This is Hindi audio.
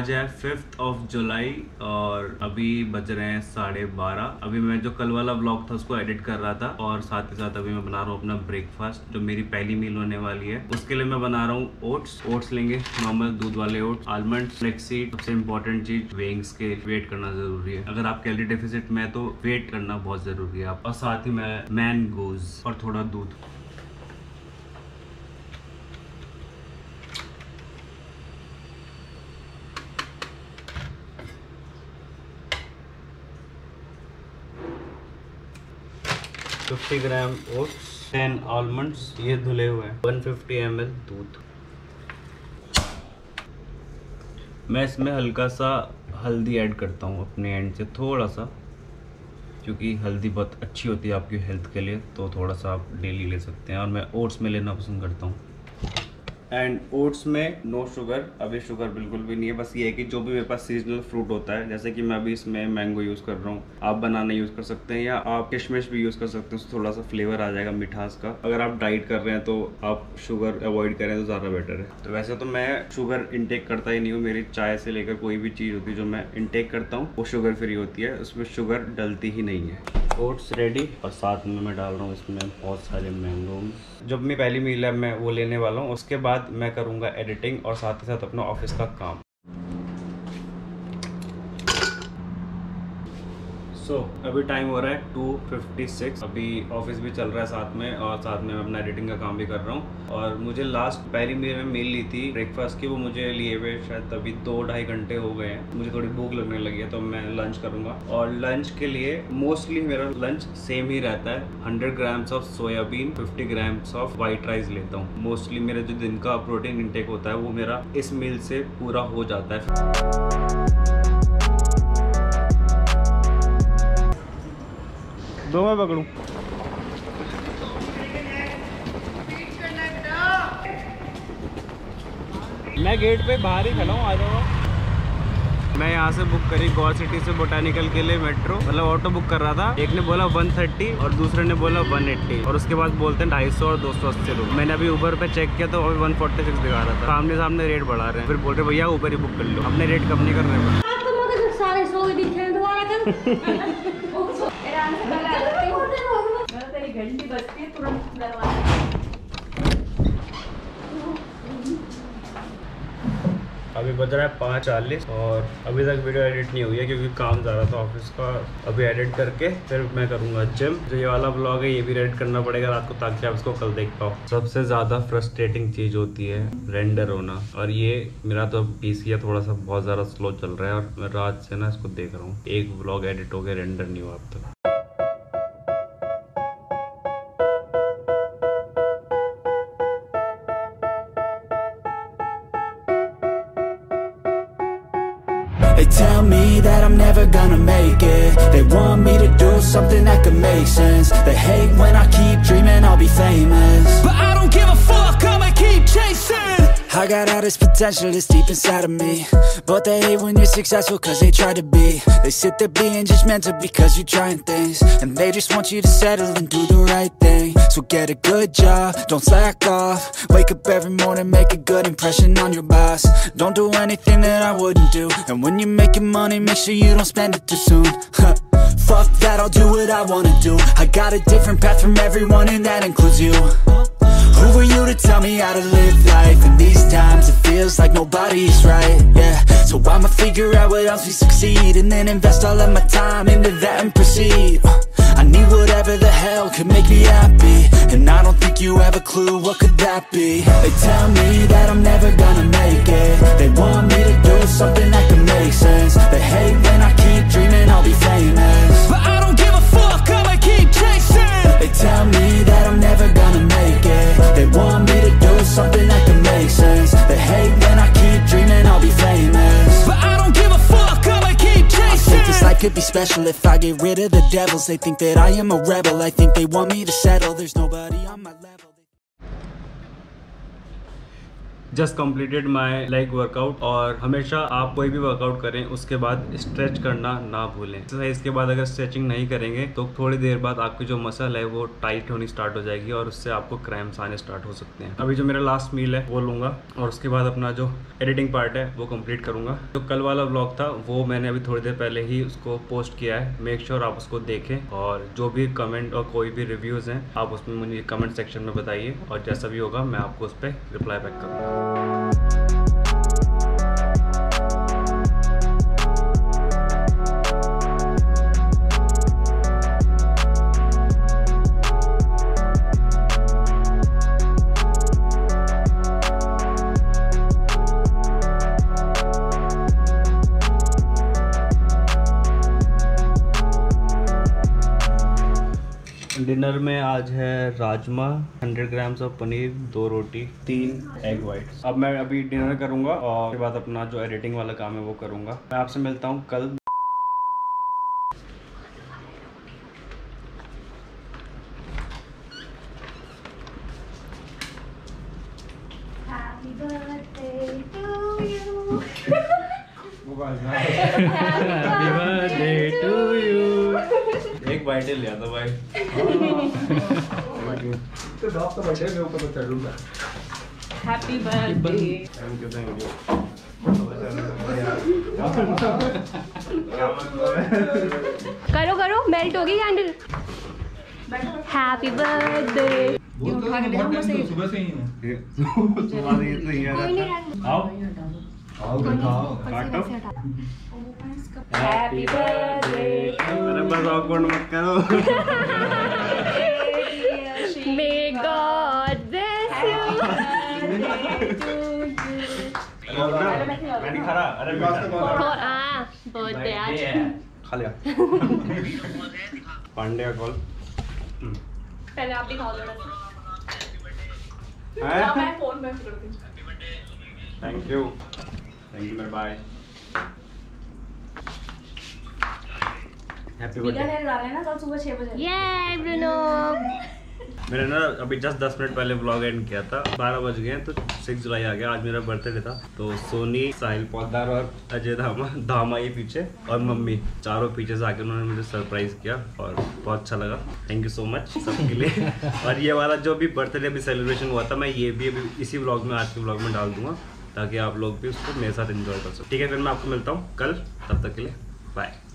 आज है 5 जुलाई और अभी बज रहे हैं 12:30। अभी मैं जो कल वाला व्लॉग था उसको एडिट कर रहा था और साथ ही साथ अभी मैं बना रहा हूँ अपना ब्रेकफास्ट, जो मेरी पहली मील होने वाली है। उसके लिए मैं बना रहा हूँ ओट्स लेंगे, नॉर्मल दूध वाले ओट्स, आलमंड, फ्लेक्सीड। सबसे इम्पोर्टेंट चीज वेइंग स्केल, वेट करना जरूरी है। अगर आप कैलोरी डेफिसिट में है तो वेट करना बहुत जरूरी है आप। और साथ ही मैं मैंगोज और थोड़ा दूध। तो 50 ग्राम ओट्स, 10 आलमंड्स, ये धुले हुए हैं, 150 ml दूध। मैं इसमें हल्का सा हल्दी ऐड करता हूँ अपने एंड से, थोड़ा सा, क्योंकि हल्दी बहुत अच्छी होती है आपकी हेल्थ के लिए, तो थोड़ा सा आप डेली ले सकते हैं। और मैं ओट्स में लेना पसंद करता हूँ। एंड ओट्स में नो शुगर, अभी शुगर बिल्कुल भी नहीं है। बस ये है कि जो भी मेरे पास सीजनल फ्रूट होता है, जैसे कि मैं अभी इसमें मैंगो यूज़ कर रहा हूँ, आप बनाना यूज़ कर सकते हैं या आप किशमिश भी यूज़ कर सकते हैं, उससे थोड़ा सा फ्लेवर आ जाएगा मिठास का। अगर आप डाइट कर रहे हैं तो आप शुगर अवॉइड करें तो ज़्यादा बेटर है। तो वैसे तो मैं शुगर इंटेक करता ही नहीं हूँ, मेरी चाय से लेकर कोई भी चीज़ होती है जो मैं इंटेक करता हूँ वो शुगर फ्री होती है, उसमें शुगर डलती ही नहीं है। ओट्स रेडी, और साथ में मैं डाल रहा हूँ इसमें बहुत सारे मैंगो। जब मेरी पहली मील है मैं वो लेने वाला हूँ, उसके बाद मैं करूँगा एडिटिंग और साथ ही साथ अपना ऑफिस का काम। अभी टाइम हो रहा है 2:56। अभी ऑफिस भी चल रहा है साथ में, और साथ में मैं अपना एडिटिंग का काम भी कर रहा हूँ। और मुझे लास्ट पहली मील ली थी ब्रेकफास्ट की, वो मुझे लिए हुए शायद अभी 2-2.5 घंटे हो गए हैं। मुझे थोड़ी भूख लगने लगी है तो मैं लंच करूँगा। और लंच के लिए मोस्टली मेरा लंच सेम ही रहता है, 100 grams of soybean, 50 grams of white rice लेता हूँ। मोस्टली मेरा जो दिन का प्रोटीन इंटेक होता है वो मेरा इस मील से पूरा हो जाता है। दो मैं पकड़ूं। मैं गेट पे बाहर ही खड़ा हूँ, आ जाओ। मैं यहाँ से बुक करी गौर सिटी से बोटानिकल के लिए मेट्रो, मतलब ऑटो बुक कर रहा था। एक ने बोला 130 और दूसरे ने बोला 180, और उसके बाद बोलते हैं 250 और 280 रुपये। मैंने अभी ऊबर पे चेक किया तो अभी 146 दिखा रहा था। सामने सामने रेट बढ़ा रहे हैं, फिर बोल रहे भैया ऊपर ही बुक कर लो। अपने रेट कम नहीं कर रहे हैं। घंटी बजती है तुरंत दरवाजा। अभी बज रहा है 5:40 और अभी तक वीडियो एडिट नहीं हुई है क्योंकि काम ज़्यादा था ऑफिस का। अभी एडिट करके फिर मैं करूँगा जिम। जो ये वाला ब्लॉग है ये भी एडिट करना पड़ेगा रात को, ताकि आप इसको कल देख पाओ। सबसे ज़्यादा फ्रस्ट्रेटिंग चीज़ होती है रेंडर होना, और ये मेरा तो पीसी है थोड़ा सा बहुत ज़्यादा स्लो चल रहा है, और मैं रात से ना इसको देख रहा हूँ। एक ब्लॉग एडिट हो गया, रेंडर नहीं हुआ अब तक। They tell me that I'm never gonna make it. They want me to do something that could make sense. They hate when I keep dreaming I'll be famous, but I don't give a fuck, I'ma keep chasing. I got all this potential that's deep inside of me, but they hate when you're successful cause they try to be. They sit there being judgmental because you're trying things, and they just want you to settle and do the right thing. So get a good job, don't slack off. Wake up every morning, make a good impression on your boss. Don't do anything that I wouldn't do, and when you're making money, make sure you don't spend it too soon. Fuck that, I'll do what I wanna do. I got a different path from everyone and that includes you. Who are you to tell me how to live life? In these times it feels like nobody's right, yeah. So I'ma figure out what else we succeed, and then invest all of my time into that and proceed. I need whatever the hell could make me happy, and I don't think you have a clue what could that be. They tell me that I'm never gonna make it. They want me to do something that could make sense. They hate when I keep dreaming I'll be famous, but I don't give a fuck, I'ma keep chasing. They tell me that I'm never gonna make it. They want me to do something that could make sense. They hate when I keep dreaming I'll be famous, but I don't give a fuck, I'ma keep chasing. I think this life could be special if I get rid of the devils. They think that I am a rebel, I think they want me to settle. There's nobody on my level. Just completed my leg workout. और हमेशा आप कोई भी वर्कआउट करें उसके बाद स्ट्रेच करना ना भूलें। एक्सरसाइज के बाद अगर स्ट्रेचिंग नहीं करेंगे तो थोड़ी देर बाद आपकी जो मसल है वो टाइट होनी स्टार्ट हो जाएगी और उससे आपको क्रैम्प्स आने स्टार्ट हो सकते हैं। अभी जो मेरा लास्ट मील है वो लूँगा और उसके बाद अपना जो एडिटिंग पार्ट है वो कंप्लीट करूँगा। जो कल वाला व्लॉग था वो मैंने अभी थोड़ी देर पहले ही उसको पोस्ट किया है, मेक श्योर आप उसको देखें और जो भी कमेंट और कोई भी रिव्यूज़ हैं आप उसमें मुझे कमेंट सेक्शन में बताइए और जैसा भी होगा मैं आपको उस पर रिप्लाई बैक करूँगा। डिनर में आज है राजमा, 100 ग्राम्स ऑफ पनीर, 2 रोटी, 3 एग वाइट्स। अब मैं अभी डिनर करूंगा और उसके बाद अपना जो एडिटिंग वाला काम है वो करूंगा। मैं आपसे मिलता हूं कल। Happy birthday to you. Happy birthday to you. एक बाइट लिया था भाई। Happy birthday. Thank you thank you. करो करो, मेल्ट होगी कैंडल। Happy birthday. सुबह से ही काटो। Happy birthday. अरे बस awkward मत करो। May God bless you. मैं नहीं खा रहा। अरे बर्थडे आज खा लिया। पांडे का कॉल। पहले आप भी खा लो ना। है? मैं फोन में करती हूँ। थैंक यू मेरे बाय। Happy video birthday. नहीं डालना है ना कल सुबह 6 बजे। ये ब्रूनो। मैंने ना अभी जस्ट 10 मिनट पहले व्लॉग एंड किया था। 12 बज गए तो 6 जुलाई आ गया। आज मेरा बर्थडे था तो सोनी, साहिल पौदार और अजय धामा ये पीछे और मम्मी चारों पीछे से आके उन्होंने मुझे सरप्राइज किया और बहुत अच्छा लगा। थैंक यू सो मच सबके लिए। और ये वाला जो भी बर्थडे अभी सेलिब्रेशन हुआ था मैं ये भी अभी इसी व्लॉग में, आज के व्लॉग में डाल दूंगा ताकि आप लोग भी उसको मेरे साथ एंजॉय कर सको। ठीक है, फिर मैं आपको मिलता हूँ कल। तब तक के लिए बाय।